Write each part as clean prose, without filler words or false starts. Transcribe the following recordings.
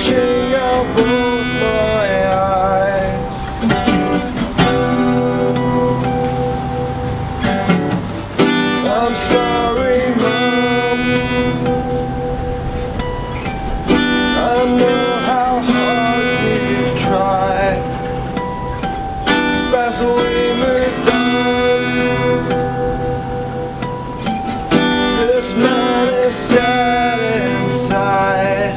looking out both my eyes. I'm sorry, Mom. I know how hard you've tried. As we moved on, this man is sad inside.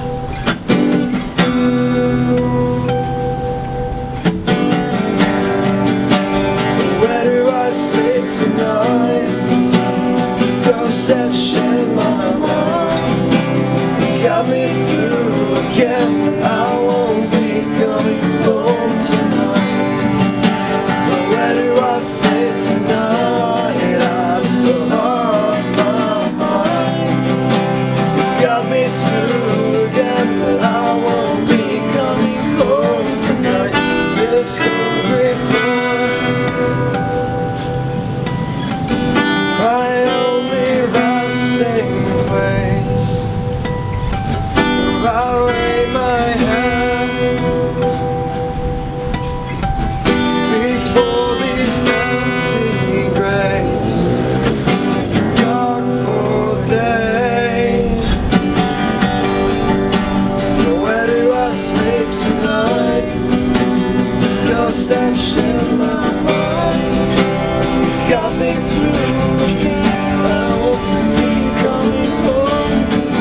Where do I sleep tonight? Ghosts that share my mind got me through again. I won't be coming home tonight. Where do I sleep tonight? I've lost my mind. You got me through again, but I won't be coming home tonight. This hungry floor, my only resting place, where I lay my head before these empty graves, dark for days. Where do I sleep tonight? Ghosts that share my mind got me through. I won't be coming home.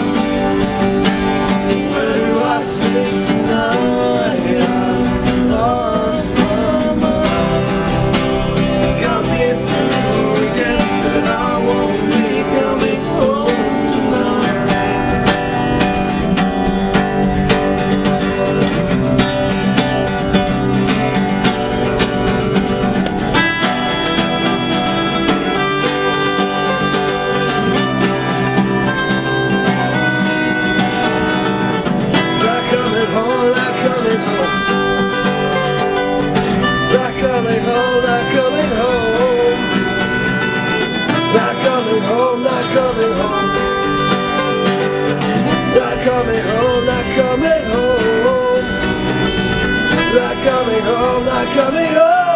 Where do I sleep tonight? I've lost my mind. Got me through again, but I won't be coming home tonight. Not coming home, not coming home. Not coming home, not coming home. Not coming home, not coming home. Not coming home, not coming home. Not coming home, not coming home.